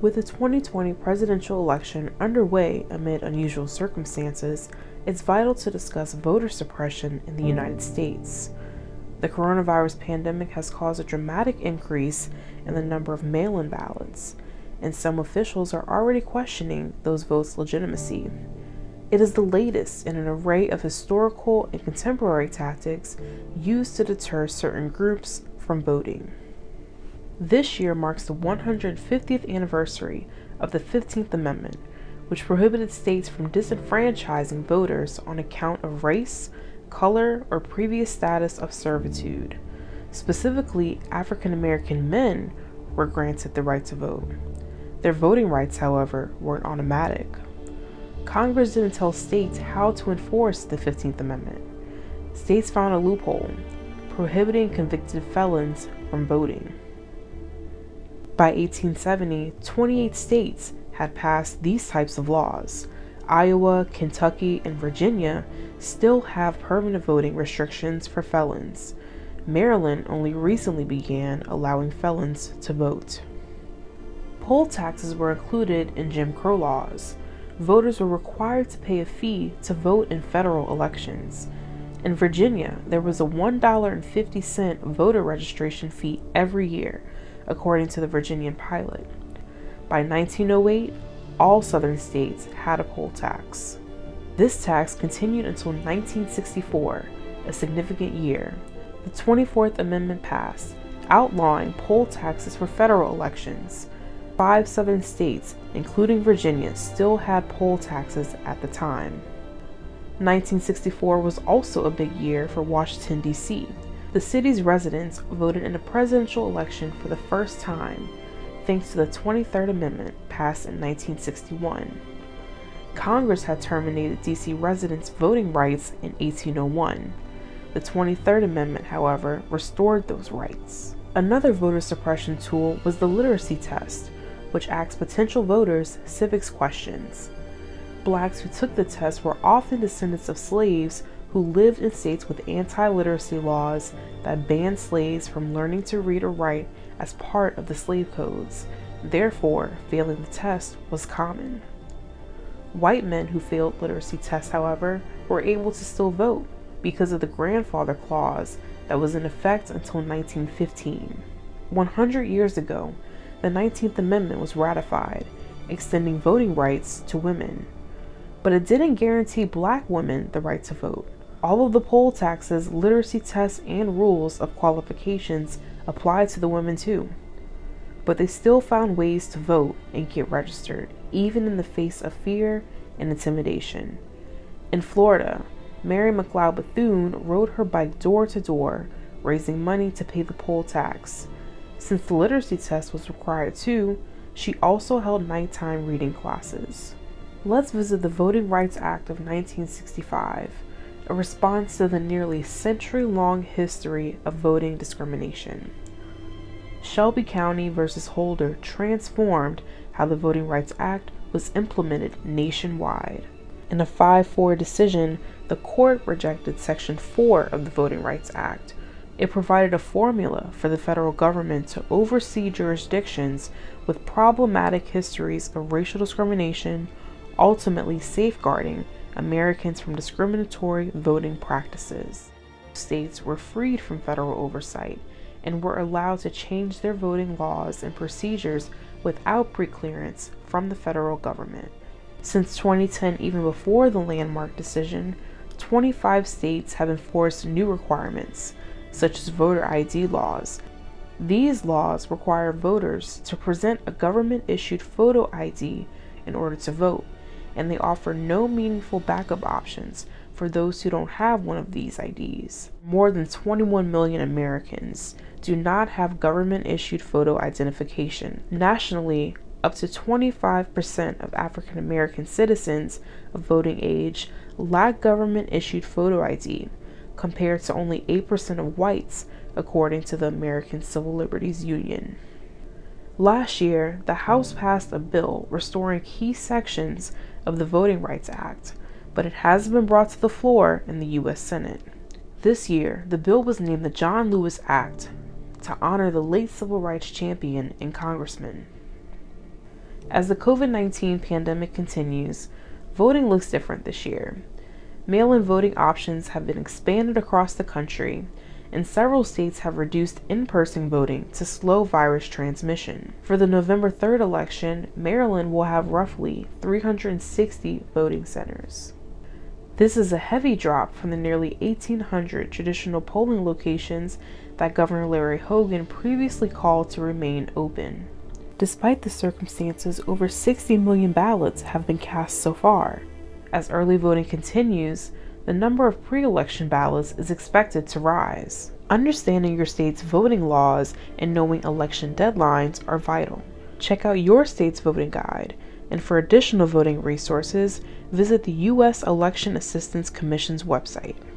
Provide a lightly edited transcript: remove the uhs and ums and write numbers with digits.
With the 2020 presidential election underway amid unusual circumstances, it's vital to discuss voter suppression in the United States. The coronavirus pandemic has caused a dramatic increase in the number of mail-in ballots, and some officials are already questioning those votes' legitimacy. It is the latest in an array of historical and contemporary tactics used to deter certain groups from voting. This year marks the 150th anniversary of the 15th Amendment, which prohibited states from disenfranchising voters on account of race, color, or previous status of servitude. Specifically, African American men were granted the right to vote. Their voting rights, however, weren't automatic. Congress didn't tell states how to enforce the 15th Amendment. States found a loophole, prohibiting convicted felons from voting. By 1870, 28 states had passed these types of laws. Iowa, Kentucky, and Virginia still have permanent voting restrictions for felons. Maryland only recently began allowing felons to vote. Poll taxes were included in Jim Crow laws. Voters were required to pay a fee to vote in federal elections. In Virginia, there was a $1.50 voter registration fee every year, according to the Virginian Pilot. By 1908, all southern states had a poll tax. This tax continued until 1964, a significant year. The 24th Amendment passed, outlawing poll taxes for federal elections. 5 southern states, including Virginia, still had poll taxes at the time. 1964 was also a big year for Washington, D.C. The city's residents voted in a presidential election for the first time, thanks to the 23rd Amendment passed in 1961. Congress had terminated D.C. residents' voting rights in 1801. The 23rd Amendment, however, restored those rights. Another voter suppression tool was the literacy test, which asked potential voters civics questions. Blacks who took the test were often descendants of slaves who lived in states with anti-literacy laws that banned slaves from learning to read or write as part of the slave codes. Therefore, failing the test was common. White men who failed literacy tests, however, were able to still vote because of the grandfather clause that was in effect until 1915. 100 years ago, the 19th Amendment was ratified, extending voting rights to women. But it didn't guarantee Black women the right to vote. All of the poll taxes, literacy tests, and rules of qualifications applied to the women too. But they still found ways to vote and get registered, even in the face of fear and intimidation. In Florida, Mary McLeod Bethune rode her bike door to door, raising money to pay the poll tax. Since the literacy test was required too, she also held nighttime reading classes. Let's visit the Voting Rights Act of 1965, a response to the nearly century-long history of voting discrimination. Shelby County versus Holder transformed how the Voting Rights Act was implemented nationwide. In a 5-4 decision, the court rejected Section 4 of the Voting Rights Act. It provided a formula for the federal government to oversee jurisdictions with problematic histories of racial discrimination, ultimately safeguarding Americans from discriminatory voting practices. States were freed from federal oversight and were allowed to change their voting laws and procedures without preclearance from the federal government. Since 2010, even before the landmark decision, 25 states have enforced new requirements, such as voter ID laws. These laws require voters to present a government-issued photo ID in order to vote, and they offer no meaningful backup options for those who don't have one of these IDs. More than 21 million Americans do not have government-issued photo identification. Nationally, up to 25% of African American citizens of voting age lack government-issued photo ID, compared to only 8% of whites, according to the American Civil Liberties Union. Last year, the House passed a bill restoring key sections of the Voting Rights Act, but it hasn't been brought to the floor in the U.S. Senate. This year, the bill was named the John Lewis Act to honor the late civil rights champion and congressman. As the COVID-19 pandemic continues, voting looks different this year. Mail-in voting options have been expanded across the country, and several states have reduced in-person voting to slow virus transmission. For the November 3rd election, Maryland will have roughly 360 voting centers. This is a heavy drop from the nearly 1,800 traditional polling locations that Governor Larry Hogan previously called to remain open. Despite the circumstances, over 60 million ballots have been cast so far. As early voting continues, the number of pre-election ballots is expected to rise. Understanding your state's voting laws and knowing election deadlines are vital. Check out your state's voting guide, and for additional voting resources, visit the U.S. Election Assistance Commission's website.